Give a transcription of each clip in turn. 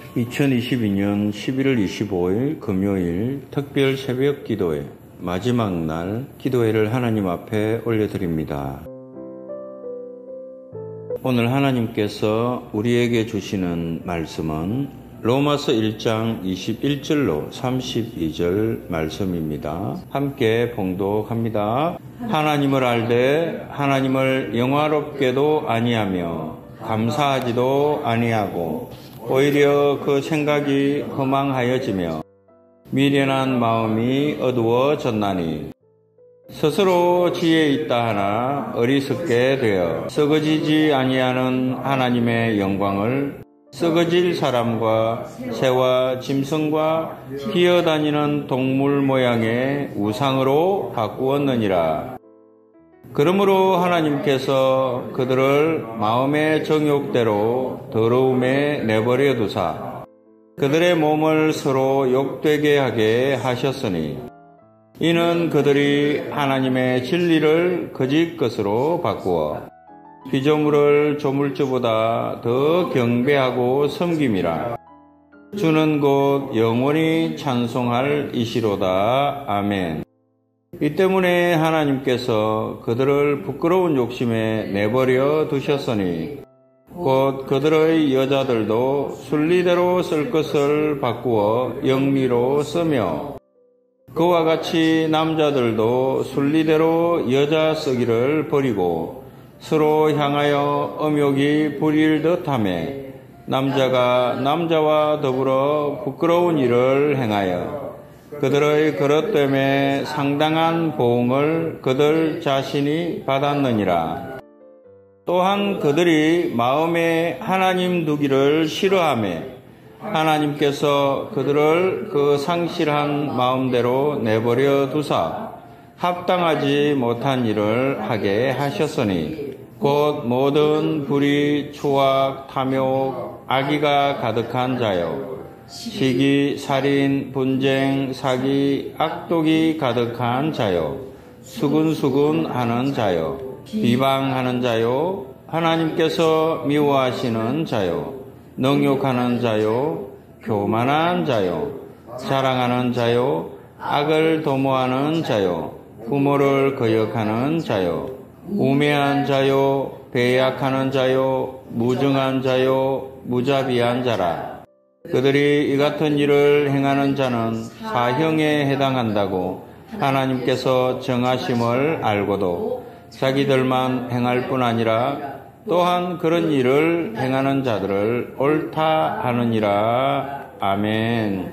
2022년 11월 25일 금요일 특별 새벽 기도회 마지막 날 기도회를 하나님 앞에 올려드립니다. 오늘 하나님께서 우리에게 주시는 말씀은 로마서 1장 21절로 32절 말씀입니다. 함께 봉독합니다. 하나님을 알되 하나님을 영화롭게도 아니하며 감사하지도 아니하고 오히려 그 생각이 허망하여지며 미련한 마음이 어두워졌나니 스스로 지혜 있다 하나 어리석게 되어 썩어지지 아니하는 하나님의 영광을 썩어질 사람과 새와 짐승과 기어다니는 동물 모양의 우상으로 바꾸었느니라. 그러므로 하나님께서 그들을 마음의 정욕대로 더러움에 내버려 두사 그들의 몸을 서로 욕되게 하게 하셨으니 이는 그들이 하나님의 진리를 거짓 것으로 바꾸어 피조물을 조물주보다 더 경배하고 섬김이라. 주는 곧 영원히 찬송할 이시로다. 아멘. 이 때문에 하나님께서 그들을 부끄러운 욕심에 내버려 두셨으니 곧 그들의 여자들도 순리대로 쓸 것을 바꾸어 영리로 쓰며 그와 같이 남자들도 순리대로 여자 쓰기를 버리고 서로 향하여 음욕이 부릴 듯하며 남자가 남자와 더불어 부끄러운 일을 행하여 그들의 그릇 때문에 상당한 보응을 그들 자신이 받았느니라. 또한 그들이 마음에 하나님 두기를 싫어하며 하나님께서 그들을 그 상실한 마음대로 내버려 두사 합당하지 못한 일을 하게 하셨으니 곧 모든 불의, 추악, 탐욕, 악의가 가득한 자요 시기, 살인, 분쟁, 사기, 악독이 가득한 자요 수군수군하는 자요 비방하는 자요 하나님께서 미워하시는 자요 능욕하는 자요 교만한 자요 자랑하는 자요 악을 도모하는 자요 부모를 거역하는 자요 우매한 자요 배약하는 자요 무정한 자요 무자비한 자라. 그들이 이 같은 일을 행하는 자는 사형에 해당한다고 하나님께서 정하심을 알고도 자기들만 행할 뿐 아니라 또한 그런 일을 행하는 자들을 옳다 하느니라. 아멘.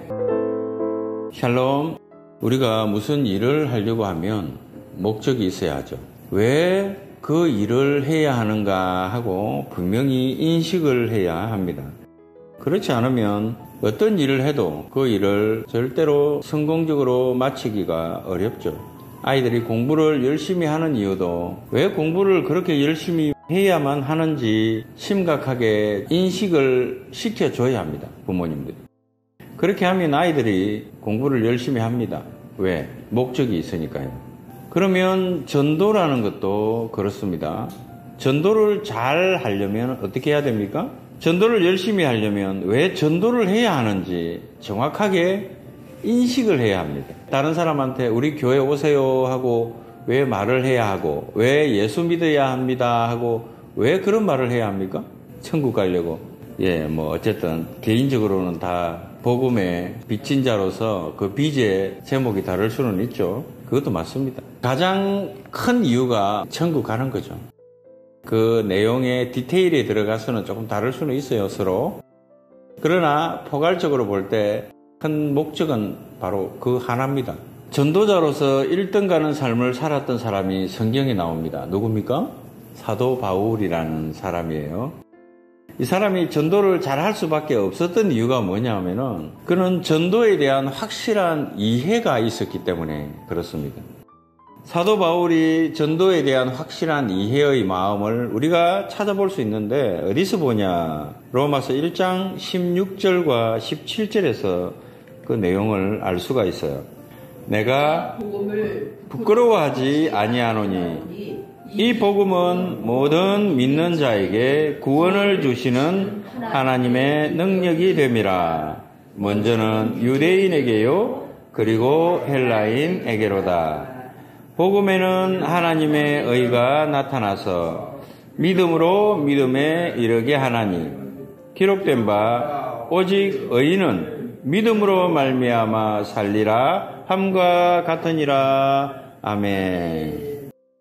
샬롬. 우리가 무슨 일을 하려고 하면 목적이 있어야 하죠. 왜 그 일을 해야 하는가 하고 분명히 인식을 해야 합니다. 그렇지 않으면 어떤 일을 해도 그 일을 절대로 성공적으로 마치기가 어렵죠. 아이들이 공부를 열심히 하는 이유도 왜 공부를 그렇게 열심히 해야만 하는지 심각하게 인식을 시켜줘야 합니다. 부모님들이. 그렇게 하면 아이들이 공부를 열심히 합니다. 왜? 목적이 있으니까요. 그러면 전도라는 것도 그렇습니다. 전도를 잘 하려면 어떻게 해야 됩니까? 전도를 열심히 하려면 왜 전도를 해야 하는지 정확하게 인식을 해야 합니다. 다른 사람한테 우리 교회 오세요 하고 왜 말을 해야 하고 왜 예수 믿어야 합니다 하고 왜 그런 말을 해야 합니까? 천국 가려고. 어쨌든 개인적으로는 다 복음의 빚진 자로서 그 빚의 제목이 다를 수는 있죠. 그것도 맞습니다. 가장 큰 이유가 천국 가는 거죠. 그 내용의 디테일에 들어가서는 조금 다를 수는 있어요, 서로. 그러나 포괄적으로 볼 때 큰 목적은 바로 그 하나입니다. 전도자로서 1등 가는 삶을 살았던 사람이 성경에 나옵니다. 누굽니까? 사도 바울이라는 사람이에요. 이 사람이 전도를 잘 할 수밖에 없었던 이유가 뭐냐면은 그는 전도에 대한 확실한 이해가 있었기 때문에 그렇습니다. 사도 바울이 전도에 대한 확실한 이해의 마음을 우리가 찾아볼 수 있는데 어디서 보냐? 로마서 1장 16절과 17절에서 그 내용을 알 수가 있어요. 내가 부끄러워하지 아니하노니 이 복음은 모든 믿는 자에게 구원을 주시는 하나님의 능력이 됨이라. 먼저는 유대인에게요, 그리고 헬라인에게로다. 복음에는 하나님의 의가 나타나서 믿음으로 믿음에 이르게 하나니, 기록된 바 오직 의인은 믿음으로 말미암아 살리라 함과 같으니라. 아멘.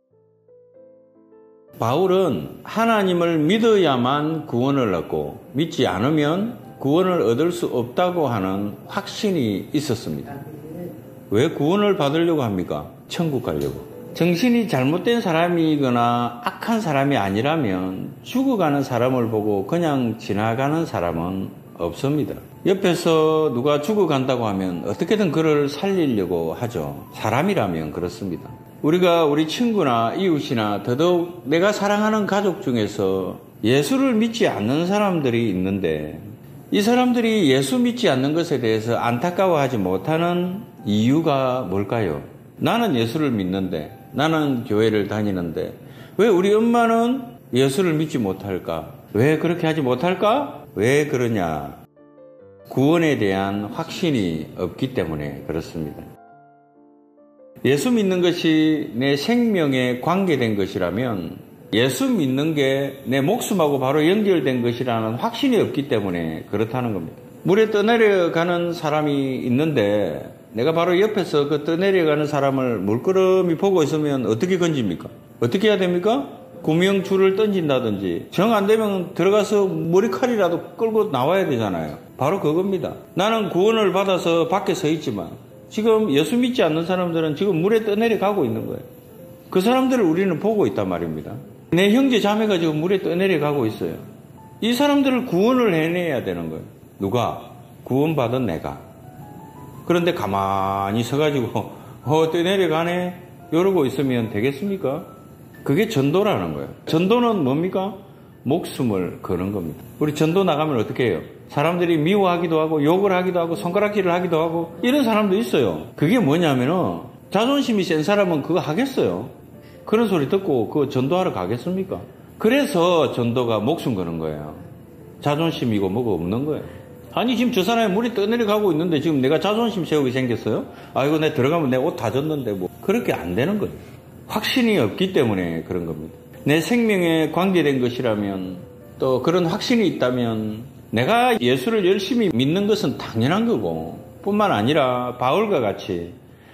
바울은 하나님을 믿어야만 구원을 얻고 믿지 않으면 구원을 얻을 수 없다고 하는 확신이 있었습니다. 왜 구원을 받으려고 합니까? 천국 가려고. 정신이 잘못된 사람이거나 악한 사람이 아니라면 죽어가는 사람을 보고 그냥 지나가는 사람은 없습니다. 옆에서 누가 죽어간다고 하면 어떻게든 그를 살리려고 하죠. 사람이라면 그렇습니다. 우리가 우리 친구나 이웃이나 더더욱 내가 사랑하는 가족 중에서 예수를 믿지 않는 사람들이 있는데, 이 사람들이 예수 믿지 않는 것에 대해서 안타까워하지 못하는 이유가 뭘까요? 나는 예수를 믿는데, 나는 교회를 다니는데 왜 우리 엄마는 예수를 믿지 못할까? 왜 그렇게 하지 못할까? 왜 그러냐? 구원에 대한 확신이 없기 때문에 그렇습니다. 예수 믿는 것이 내 생명에 관계된 것이라면, 예수 믿는 게 내 목숨하고 바로 연결된 것이라는 확신이 없기 때문에 그렇다는 겁니다. 물에 떠내려가는 사람이 있는데 내가 바로 옆에서 그 떠내려가는 사람을 물끄러미 보고 있으면 어떻게 건집니까? 어떻게 해야 됩니까? 구명줄을 던진다든지, 정 안 되면 들어가서 머리칼이라도 끌고 나와야 되잖아요. 바로 그겁니다. 나는 구원을 받아서 밖에 서 있지만 지금 예수 믿지 않는 사람들은 지금 물에 떠내려가고 있는 거예요. 그 사람들을 우리는 보고 있단 말입니다. 내 형제 자매가 지금 물에 떠내려가고 있어요. 이 사람들을 구원을 해내야 되는 거예요. 누가? 구원받은 내가. 그런데 가만히 서가지고 떠내려가네 이러고 있으면 되겠습니까? 그게 전도라는 거예요. 전도는 뭡니까? 목숨을 거는 겁니다. 우리 전도 나가면 어떻게 해요? 사람들이 미워하기도 하고 욕을 하기도 하고 손가락질을 하기도 하고 이런 사람도 있어요. 그게 뭐냐면은 자존심이 센 사람은 그거 하겠어요. 그런 소리 듣고 그 전도하러 가겠습니까? 그래서 전도가 목숨 거는 거예요. 자존심이고 뭐가 없는 거예요. 아니 지금 저 사람이 물에 떠내려가고 있는데 지금 내가 자존심 세우게 생겼어요? 아이고 내가 들어가면 내 옷 다 젖는데 뭐. 그렇게 안 되는 거예요. 확신이 없기 때문에 그런 겁니다. 내 생명에 관계된 것이라면, 또 그런 확신이 있다면 내가 예수를 열심히 믿는 것은 당연한 거고, 뿐만 아니라 바울과 같이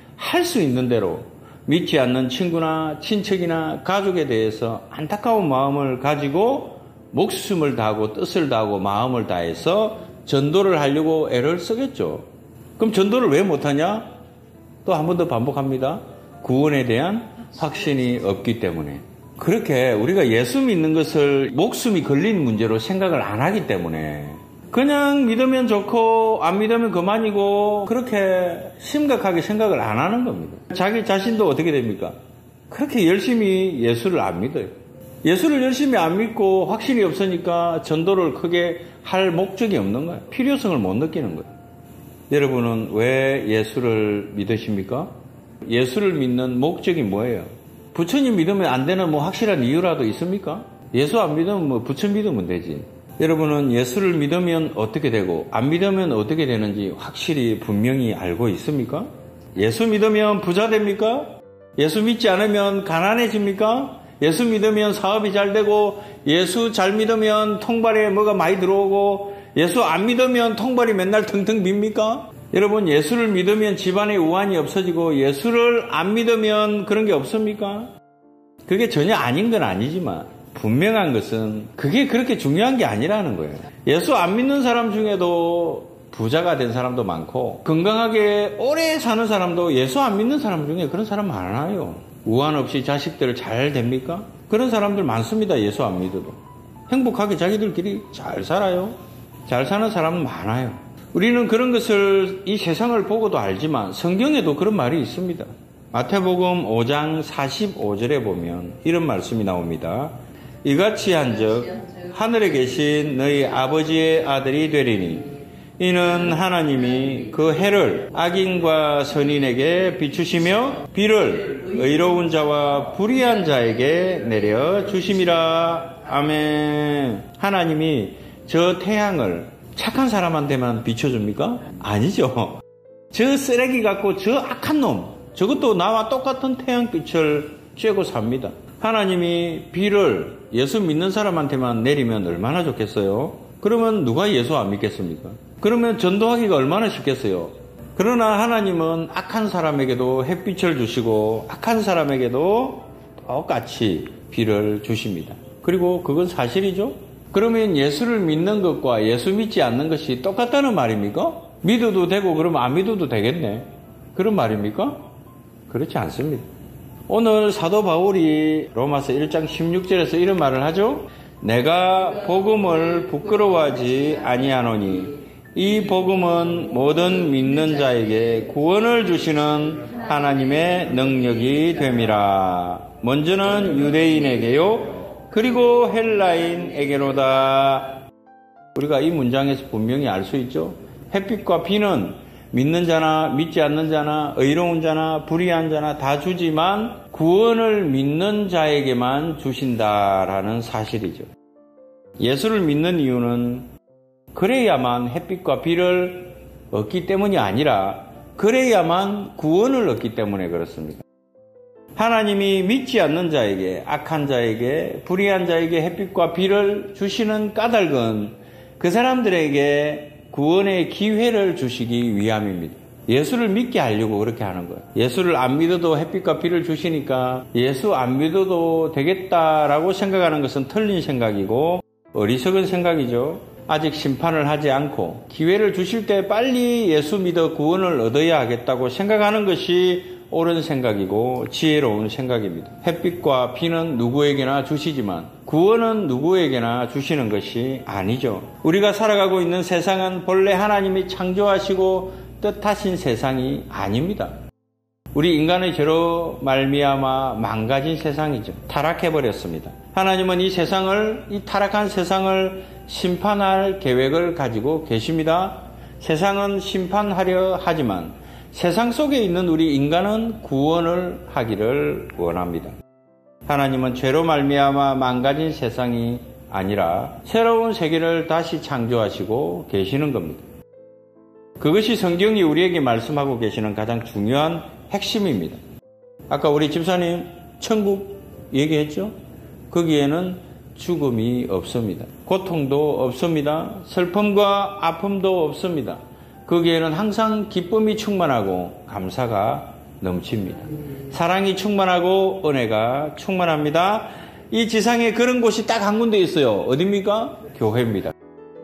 할 수 있는 대로 믿지 않는 친구나 친척이나 가족에 대해서 안타까운 마음을 가지고 목숨을 다하고 뜻을 다하고 마음을 다해서 전도를 하려고 애를 쓰겠죠. 그럼 전도를 왜 못하냐? 또 한 번 더 반복합니다. 구원에 대한 확신이 없기 때문에. 그렇게 우리가 예수 믿는 것을 목숨이 걸린 문제로 생각을 안 하기 때문에 그냥 믿으면 좋고 안 믿으면 그만이고 그렇게 심각하게 생각을 안 하는 겁니다. 자기 자신도 어떻게 됩니까? 그렇게 열심히 예수를 안 믿어요. 예수를 열심히 안 믿고 확신이 없으니까 전도를 크게 할 목적이 없는 거예요. 필요성을 못 느끼는 거예요. 여러분은 왜 예수를 믿으십니까? 예수를 믿는 목적이 뭐예요? 부처님 믿으면 안 되는 뭐 확실한 이유라도 있습니까? 예수 안 믿으면 뭐 부처 믿으면 되지. 여러분은 예수를 믿으면 어떻게 되고 안 믿으면 어떻게 되는지 확실히 분명히 알고 있습니까? 예수 믿으면 부자 됩니까? 예수 믿지 않으면 가난해집니까? 예수 믿으면 사업이 잘 되고, 예수 잘 믿으면 통발에 뭐가 많이 들어오고, 예수 안 믿으면 통발이 맨날 텅텅 빕니까? 여러분, 예수를 믿으면 집안에 우환이 없어지고, 예수를 안 믿으면 그런 게 없습니까? 그게 전혀 아닌 건 아니지만 분명한 것은 그게 그렇게 중요한 게 아니라는 거예요. 예수 안 믿는 사람 중에도 부자가 된 사람도 많고, 건강하게 오래 사는 사람도 예수 안 믿는 사람 중에 그런 사람 많아요. 우환 없이 자식들 잘 됩니까? 그런 사람들 많습니다. 예수 안 믿어도 행복하게 자기들끼리 잘 살아요. 잘 사는 사람은 많아요. 우리는 그런 것을 이 세상을 보고도 알지만 성경에도 그런 말이 있습니다. 마태복음 5장 45절에 보면 이런 말씀이 나옵니다. 이같이 한즉 하늘에 계신 너희 아버지의 아들이 되리니 이는 하나님이 그 해를 악인과 선인에게 비추시며 비를 의로운 자와 불의한 자에게 내려 주심이라. 아멘. 하나님이 저 태양을 착한 사람한테만 비춰줍니까? 아니죠. 저 쓰레기 같고 저 악한 놈, 저것도 나와 똑같은 태양빛을 쬐고 삽니다. 하나님이 비를 예수 믿는 사람한테만 내리면 얼마나 좋겠어요? 그러면 누가 예수 안 믿겠습니까? 그러면 전도하기가 얼마나 쉽겠어요? 그러나 하나님은 악한 사람에게도 햇빛을 주시고 악한 사람에게도 똑같이 비를 주십니다. 그리고 그건 사실이죠? 그러면 예수를 믿는 것과 예수 믿지 않는 것이 똑같다는 말입니까? 믿어도 되고 그러면 안 믿어도 되겠네. 그런 말입니까? 그렇지 않습니다. 오늘 사도 바울이 로마서 1장 16절에서 이런 말을 하죠. 내가 복음을 부끄러워하지 아니하노니 이 복음은 모든 믿는 자에게 구원을 주시는 하나님의 능력이 됨이라. 먼저는 유대인에게요 그리고 헬라인에게로다. 우리가 이 문장에서 분명히 알 수 있죠. 햇빛과 비는 믿는 자나 믿지 않는 자나 의로운 자나 불의한 자나 다 주지만 구원을 믿는 자에게만 주신다라는 사실이죠. 예수를 믿는 이유는 그래야만 햇빛과 비를 얻기 때문이 아니라 그래야만 구원을 얻기 때문에 그렇습니다. 하나님이 믿지 않는 자에게, 악한 자에게, 불의한 자에게 햇빛과 비를 주시는 까닭은 그 사람들에게 구원의 기회를 주시기 위함입니다. 예수를 믿게 하려고 그렇게 하는 거예요. 예수를 안 믿어도 햇빛과 비를 주시니까 예수 안 믿어도 되겠다라고 생각하는 것은 틀린 생각이고 어리석은 생각이죠. 아직 심판을 하지 않고 기회를 주실 때 빨리 예수 믿어 구원을 얻어야 하겠다고 생각하는 것이 옳은 생각이고 지혜로운 생각입니다. 햇빛과 비는 누구에게나 주시지만 구원은 누구에게나 주시는 것이 아니죠. 우리가 살아가고 있는 세상은 본래 하나님이 창조하시고 뜻하신 세상이 아닙니다. 우리 인간의 죄로 말미암아 망가진 세상이죠. 타락해버렸습니다. 하나님은 이 세상을, 이 타락한 세상을 심판할 계획을 가지고 계십니다. 세상은 심판하려 하지만 세상 속에 있는 우리 인간은 구원을 하기를 원합니다. 하나님은 죄로 말미암아 망가진 세상이 아니라 새로운 세계를 다시 창조하시고 계시는 겁니다. 그것이 성경이 우리에게 말씀하고 계시는 가장 중요한 핵심입니다. 아까 우리 집사님 천국 얘기했죠? 거기에는 죽음이 없습니다. 고통도 없습니다. 슬픔과 아픔도 없습니다. 거기에는 항상 기쁨이 충만하고 감사가 넘칩니다. 사랑이 충만하고 은혜가 충만합니다. 이 지상에 그런 곳이 딱 한 군데 있어요. 어디입니까? 교회입니다.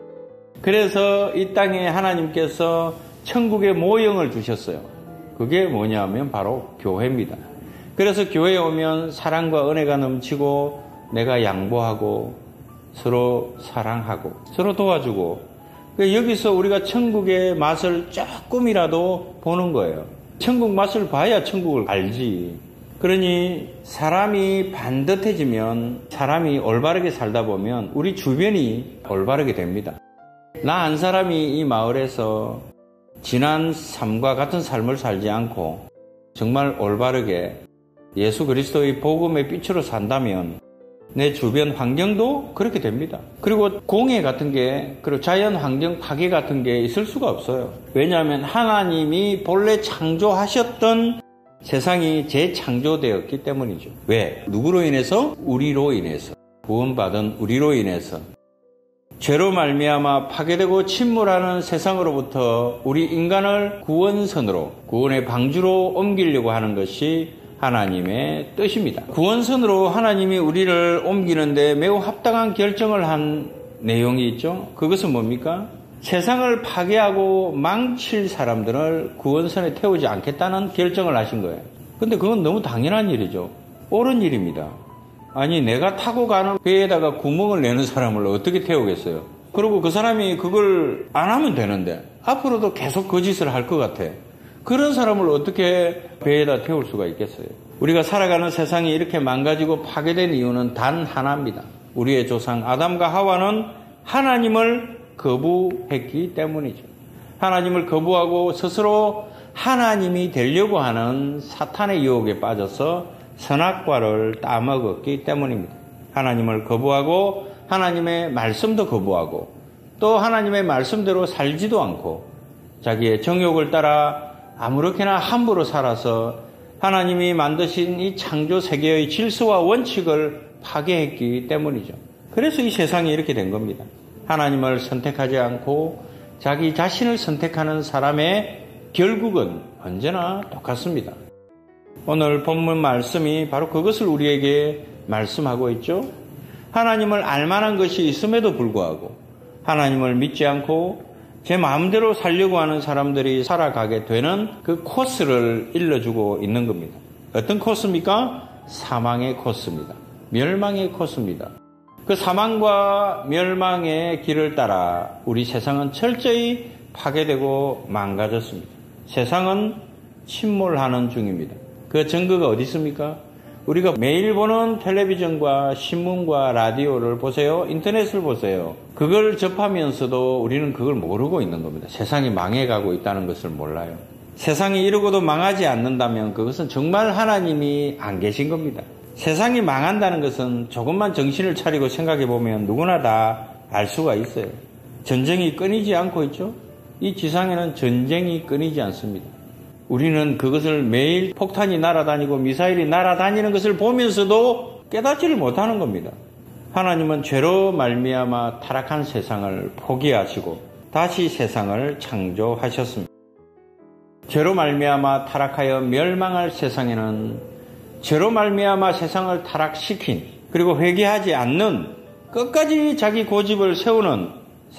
그래서 이 땅에 하나님께서 천국의 모형을 주셨어요. 그게 뭐냐면 바로 교회입니다. 그래서 교회에 오면 사랑과 은혜가 넘치고 내가 양보하고 서로 사랑하고 서로 도와주고 여기서 우리가 천국의 맛을 조금이라도 보는 거예요. 천국 맛을 봐야 천국을 알지. 그러니 사람이 반듯해지면 사람이 올바르게 살다 보면 우리 주변이 올바르게 됩니다. 나 한 사람이 이 마을에서 지난 삶과 같은 삶을 살지 않고 정말 올바르게 예수 그리스도의 복음의 빛으로 산다면 내 주변 환경도 그렇게 됩니다. 그리고 공해 같은 게, 그리고 자연 환경 파괴 같은 게 있을 수가 없어요. 왜냐하면 하나님이 본래 창조하셨던 세상이 재창조되었기 때문이죠. 왜? 누구로 인해서? 우리로 인해서. 구원받은 우리로 인해서. 죄로 말미암아 파괴되고 침몰하는 세상으로부터 우리 인간을 구원선으로, 구원의 방주로 옮기려고 하는 것이 하나님의 뜻입니다. 구원선으로 하나님이 우리를 옮기는데 매우 합당한 결정을 한 내용이 있죠. 그것은 뭡니까? 세상을 파괴하고 망칠 사람들을 구원선에 태우지 않겠다는 결정을 하신 거예요. 근데 그건 너무 당연한 일이죠. 옳은 일입니다. 아니, 내가 타고 가는 배에다가 구멍을 내는 사람을 어떻게 태우겠어요? 그리고 그 사람이 그걸 안 하면 되는데 앞으로도 계속 그 짓을 할 것 같아. 그런 사람을 어떻게 배에다 태울 수가 있겠어요? 우리가 살아가는 세상이 이렇게 망가지고 파괴된 이유는 단 하나입니다. 우리의 조상 아담과 하와는 하나님을 거부했기 때문이죠. 하나님을 거부하고 스스로 하나님이 되려고 하는 사탄의 유혹에 빠져서 선악과를 따먹었기 때문입니다. 하나님을 거부하고 하나님의 말씀도 거부하고 또 하나님의 말씀대로 살지도 않고 자기의 정욕을 따라 아무렇게나 함부로 살아서 하나님이 만드신 이 창조 세계의 질서와 원칙을 파괴했기 때문이죠. 그래서 이 세상이 이렇게 된 겁니다. 하나님을 선택하지 않고 자기 자신을 선택하는 사람의 결국은 언제나 똑같습니다. 오늘 본문 말씀이 바로 그것을 우리에게 말씀하고 있죠. 하나님을 알만한 것이 있음에도 불구하고 하나님을 믿지 않고 제 마음대로 살려고 하는 사람들이 살아가게 되는 그 코스를 일러주고 있는 겁니다. 어떤 코스입니까? 사망의 코스입니다. 멸망의 코스입니다. 그 사망과 멸망의 길을 따라 우리 세상은 철저히 파괴되고 망가졌습니다. 세상은 침몰하는 중입니다. 그 증거가 어디 있습니까? 우리가 매일 보는 텔레비전과 신문과 라디오를 보세요. 인터넷을 보세요. 그걸 접하면서도 우리는 그걸 모르고 있는 겁니다. 세상이 망해가고 있다는 것을 몰라요. 세상이 이러고도 망하지 않는다면 그것은 정말 하나님이 안 계신 겁니다. 세상이 망한다는 것은 조금만 정신을 차리고 생각해 보면 누구나 다 알 수가 있어요. 전쟁이 끊이지 않고 있죠. 이 지상에는 전쟁이 끊이지 않습니다. 우리는 그것을 매일 폭탄이 날아다니고 미사일이 날아다니는 것을 보면서도 깨닫지를 못하는 겁니다. 하나님은 죄로 말미암아 타락한 세상을 포기하시고 다시 세상을 창조하셨습니다. 죄로 말미암아 타락하여 멸망할 세상에는 죄로 말미암아 세상을 타락시킨 그리고 회개하지 않는 끝까지 자기 고집을 세우는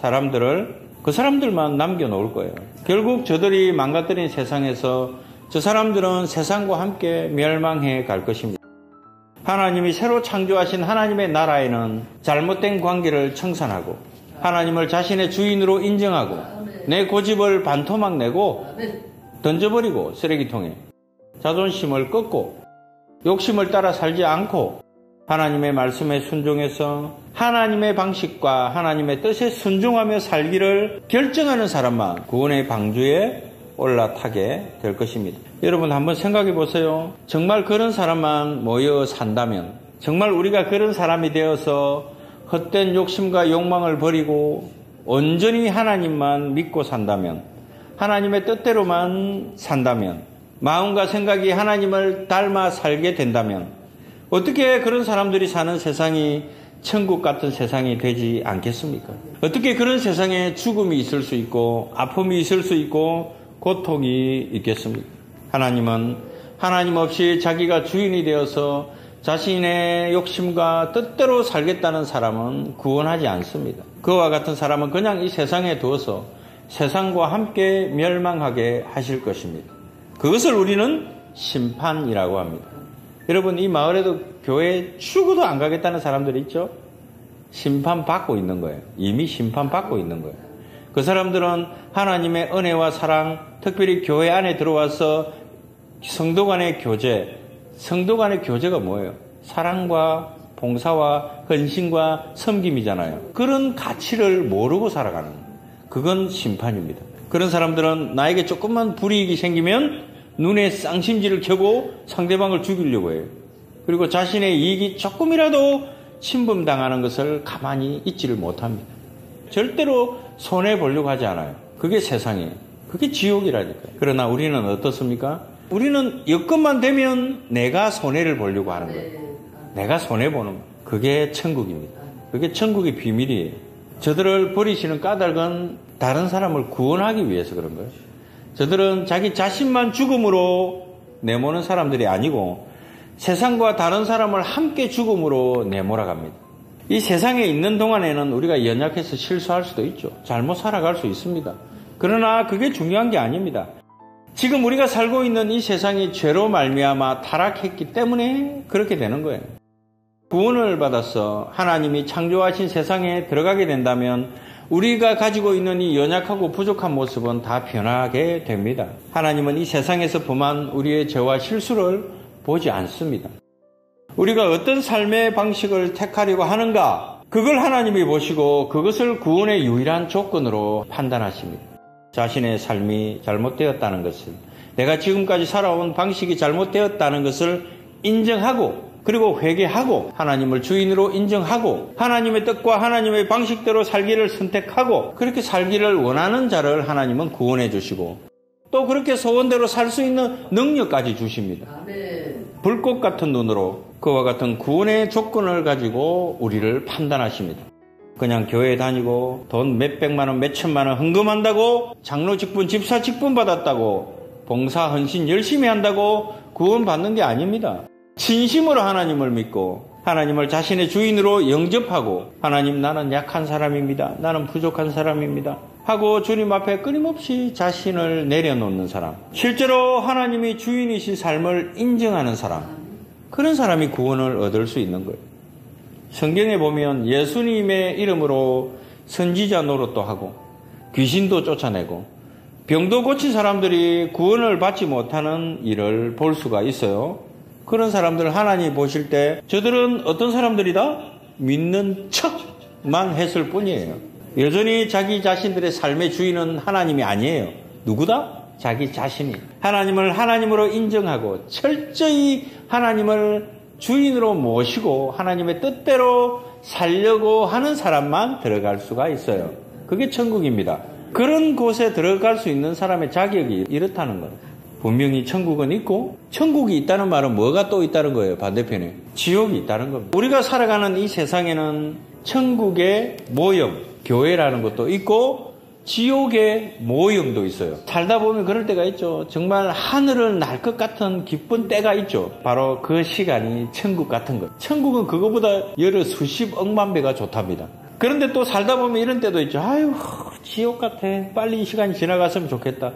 그 사람들만 남겨놓을 거예요. 결국 저들이 망가뜨린 세상에서 저 사람들은 세상과 함께 멸망해 갈 것입니다. 하나님이 새로 창조하신 하나님의 나라에는 잘못된 관계를 청산하고 하나님을 자신의 주인으로 인정하고 내 고집을 반토막 내고 던져버리고 쓰레기통에 자존심을 꺾고 욕심을 따라 살지 않고 하나님의 말씀에 순종해서 하나님의 방식과 하나님의 뜻에 순종하며 살기를 결정하는 사람만 구원의 방주에 올라타게 될 것입니다. 여러분 한번 생각해 보세요. 정말 그런 사람만 모여 산다면, 정말 우리가 그런 사람이 되어서 헛된 욕심과 욕망을 버리고 온전히 하나님만 믿고 산다면, 하나님의 뜻대로만 산다면, 마음과 생각이 하나님을 닮아 살게 된다면 어떻게 그런 사람들이 사는 세상이 천국 같은 세상이 되지 않겠습니까? 어떻게 그런 세상에 죽음이 있을 수 있고 아픔이 있을 수 있고 고통이 있겠습니까? 하나님은 하나님 없이 자기가 주인이 되어서 자신의 욕심과 뜻대로 살겠다는 사람은 구원하지 않습니다. 그와 같은 사람은 그냥 이 세상에 두어서 세상과 함께 멸망하게 하실 것입니다. 그것을 우리는 심판이라고 합니다. 여러분 이 마을에도 교회에 죽어도 안 가겠다는 사람들이 있죠? 심판받고 있는 거예요. 이미 심판받고 있는 거예요. 그 사람들은 하나님의 은혜와 사랑, 특별히 교회 안에 들어와서 성도 간의 교제가 뭐예요? 사랑과 봉사와 헌신과 섬김이잖아요. 그런 가치를 모르고 살아가는 거예요. 그건 심판입니다. 그런 사람들은 나에게 조금만 불이익이 생기면 눈에 쌍심지를 켜고 상대방을 죽이려고 해요. 그리고 자신의 이익이 조금이라도 침범당하는 것을 가만히 있지를 못합니다. 절대로 손해보려고 하지 않아요. 그게 세상이에요. 그게 지옥이라니까요. 그러나 우리는 어떻습니까? 우리는 여건만 되면 내가 손해를 보려고 하는 거예요. 내가 손해보는 거예요. 그게 천국입니다. 그게 천국의 비밀이에요. 저들을 버리시는 까닭은 다른 사람을 구원하기 위해서 그런 거예요. 저들은 자기 자신만 죽음으로 내모는 사람들이 아니고 세상과 다른 사람을 함께 죽음으로 내몰아갑니다. 이 세상에 있는 동안에는 우리가 연약해서 실수할 수도 있죠. 잘못 살아갈 수 있습니다. 그러나 그게 중요한 게 아닙니다. 지금 우리가 살고 있는 이 세상이 죄로 말미암아 타락했기 때문에 그렇게 되는 거예요. 구원을 받아서 하나님이 창조하신 세상에 들어가게 된다면 우리가 가지고 있는 이 연약하고 부족한 모습은 다 변하게 됩니다. 하나님은 이 세상에서 범한 우리의 죄와 실수를 보지 않습니다. 우리가 어떤 삶의 방식을 택하려고 하는가, 그걸 하나님이 보시고 그것을 구원의 유일한 조건으로 판단하십니다. 자신의 삶이 잘못되었다는 것을, 내가 지금까지 살아온 방식이 잘못되었다는 것을 인정하고, 그리고 회개하고, 하나님을 주인으로 인정하고, 하나님의 뜻과 하나님의 방식대로 살기를 선택하고, 그렇게 살기를 원하는 자를 하나님은 구원해 주시고, 또 그렇게 소원대로 살 수 있는 능력까지 주십니다. 아멘. 불꽃 같은 눈으로 그와 같은 구원의 조건을 가지고 우리를 판단하십니다. 그냥 교회 다니고 돈 몇백만 원, 몇천만 원 헌금한다고, 장로 직분, 집사 직분 받았다고, 봉사 헌신 열심히 한다고 구원 받는 게 아닙니다. 진심으로 하나님을 믿고 하나님을 자신의 주인으로 영접하고, 하나님, 나는 약한 사람입니다. 나는 부족한 사람입니다. 하고 주님 앞에 끊임없이 자신을 내려놓는 사람, 실제로 하나님이 주인이신 삶을 인정하는 사람, 그런 사람이 구원을 얻을 수 있는 거예요. 성경에 보면 예수님의 이름으로 선지자 노릇도 하고 귀신도 쫓아내고 병도 고친 사람들이 구원을 받지 못하는 일을 볼 수가 있어요. 그런 사람들을 하나님이 보실 때 저들은 어떤 사람들이다? 믿는 척만 했을 뿐이에요. 여전히 자기 자신들의 삶의 주인은 하나님이 아니에요. 누구다? 자기 자신이. 하나님을 하나님으로 인정하고 철저히 하나님을 주인으로 모시고 하나님의 뜻대로 살려고 하는 사람만 들어갈 수가 있어요. 그게 천국입니다. 그런 곳에 들어갈 수 있는 사람의 자격이 이렇다는 거예요. 분명히 천국은 있고, 천국이 있다는 말은 뭐가 또 있다는 거예요? 반대편에 지옥이 있다는 겁니다. 우리가 살아가는 이 세상에는 천국의 모형, 교회라는 것도 있고 지옥의 모형도 있어요. 살다 보면 그럴 때가 있죠. 정말 하늘을 날 것 같은 기쁜 때가 있죠. 바로 그 시간이 천국 같은 거예요. 천국은 그거보다 여러 수십억만 배가 좋답니다. 그런데 또 살다 보면 이런 때도 있죠. 아유, 지옥 같아. 빨리 이 시간이 지나갔으면 좋겠다.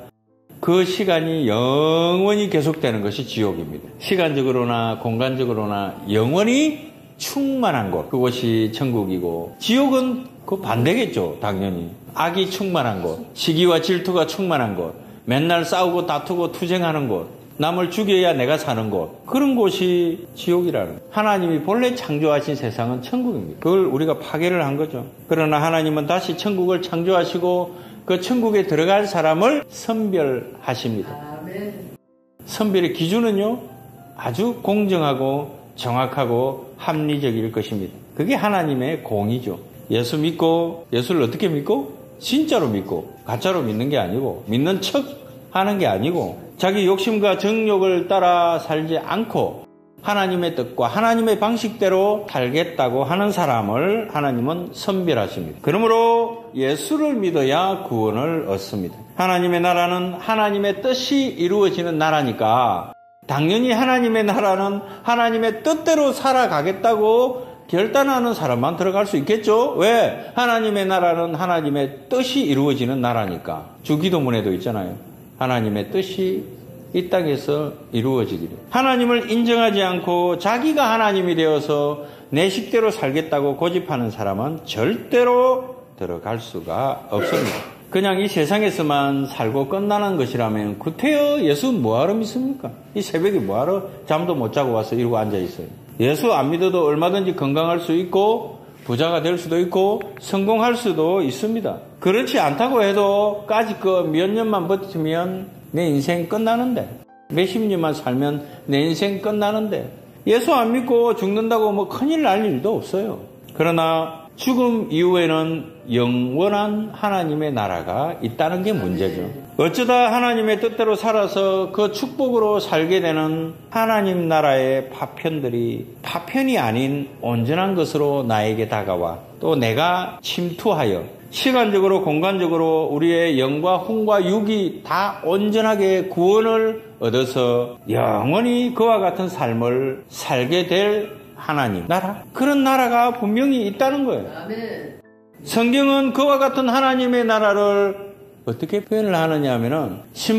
그 시간이 영원히 계속되는 것이 지옥입니다. 시간적으로나 공간적으로나 영원히 충만한 곳, 그것이 천국이고, 지옥은 그 반대겠죠. 당연히 악이 충만한 곳, 시기와 질투가 충만한 곳, 맨날 싸우고 다투고 투쟁하는 곳, 남을 죽여야 내가 사는 곳, 그런 곳이 지옥이라는. 하나님이 본래 창조하신 세상은 천국입니다. 그걸 우리가 파괴를 한 거죠. 그러나 하나님은 다시 천국을 창조하시고 그 천국에 들어갈 사람을 선별하십니다. 아멘. 선별의 기준은요, 아주 공정하고 정확하고 합리적일 것입니다. 그게 하나님의 공이죠. 예수 믿고, 예수를 어떻게 믿고? 진짜로 믿고, 가짜로 믿는 게 아니고, 믿는 척 하는 게 아니고, 자기 욕심과 정욕을 따라 살지 않고 하나님의 뜻과 하나님의 방식대로 살겠다고 하는 사람을 하나님은 선별하십니다. 그러므로 예수를 믿어야 구원을 얻습니다. 하나님의 나라는 하나님의 뜻이 이루어지는 나라니까 당연히 하나님의 나라는 하나님의 뜻대로 살아가겠다고 결단하는 사람만 들어갈 수 있겠죠? 왜? 하나님의 나라는 하나님의 뜻이 이루어지는 나라니까. 주기도문에도 있잖아요. 하나님의 뜻이 이 땅에서 이루어지기를. 하나님을 인정하지 않고 자기가 하나님이 되어서 내 식대로 살겠다고 고집하는 사람은 절대로 들어갈 수가 없습니다. 그냥 이 세상에서만 살고 끝나는 것이라면 구태여 예수 뭐하러 믿습니까? 이 새벽에 뭐하러 잠도 못 자고 와서 이러고 앉아있어요. 예수 안 믿어도 얼마든지 건강할 수 있고 부자가 될 수도 있고 성공할 수도 있습니다. 그렇지 않다고 해도 까짓거 몇 년만 버티면 내 인생 끝나는데, 몇십 년만 살면 내 인생 끝나는데, 예수 안 믿고 죽는다고 뭐 큰일 날 일도 없어요. 그러나 죽음 이후에는 영원한 하나님의 나라가 있다는 게 문제죠. 어쩌다 하나님의 뜻대로 살아서 그 축복으로 살게 되는 하나님 나라의 파편들이 파편이 아닌 온전한 것으로 나에게 다가와 또 내가 침투하여 시간적으로 공간적으로 우리의 영과 혼과 육이 다 온전하게 구원을 얻어서 영원히 그와 같은 삶을 살게 될 하나님 나라, 그런 나라가 분명히 있다는 거예요. 아멘. 성경은 그와 같은 하나님의 나라를 어떻게 표현을 하느냐 하면은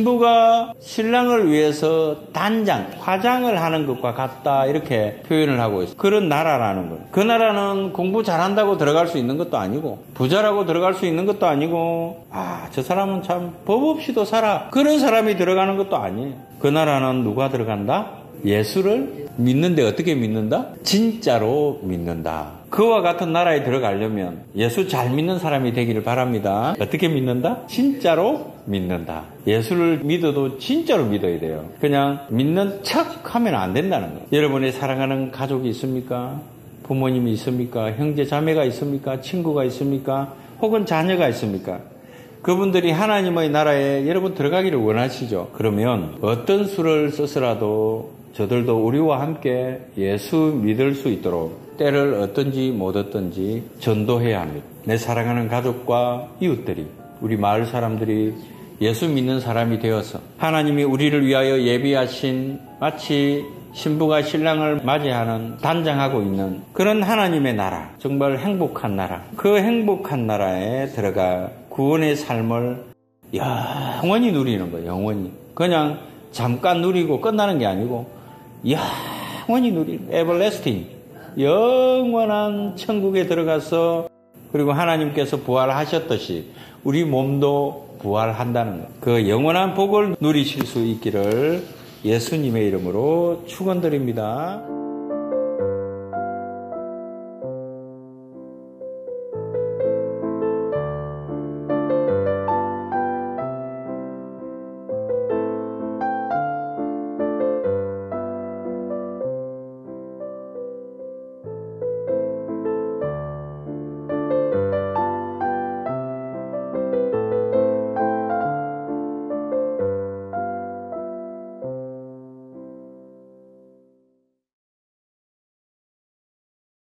신부가 신랑을 위해서 단장, 화장을 하는 것과 같다 이렇게 표현을 하고 있어요. 그런 나라라는 거예요. 그 나라는 공부 잘한다고 들어갈 수 있는 것도 아니고 부자라고 들어갈 수 있는 것도 아니고 저 사람은 참 법 없이도 살아 그런 사람이 들어가는 것도 아니에요. 그 나라는 누가 들어간다? 예수를 믿는데 어떻게 믿는다? 진짜로 믿는다. 그와 같은 나라에 들어가려면 예수 잘 믿는 사람이 되기를 바랍니다. 어떻게 믿는다? 진짜로 믿는다. 예수를 믿어도 진짜로 믿어야 돼요. 그냥 믿는 척 하면 안 된다는 거예요. 여러분의 사랑하는 가족이 있습니까? 부모님이 있습니까? 형제 자매가 있습니까? 친구가 있습니까? 혹은 자녀가 있습니까? 그분들이 하나님의 나라에 여러분 들어가기를 원하시죠? 그러면 어떤 수를 써서라도 저들도 우리와 함께 예수 믿을 수 있도록 때를 얻든지 못 얻든지 전도해야 합니다. 내 사랑하는 가족과 이웃들이, 우리 마을 사람들이 예수 믿는 사람이 되어서 하나님이 우리를 위하여 예비하신 마치 신부가 신랑을 맞이하는 단장하고 있는 그런 하나님의 나라, 정말 행복한 나라, 그 행복한 나라에 들어가 구원의 삶을 영원히 누리는 거예요. 영원히. 그냥 잠깐 누리고 끝나는 게 아니고 영원히 누리는 everlasting, 영원한 천국에 들어가서 그리고 하나님께서 부활하셨듯이 우리 몸도 부활한다는 거예요. 그 영원한 복을 누리실 수 있기를 예수님의 이름으로 축원드립니다.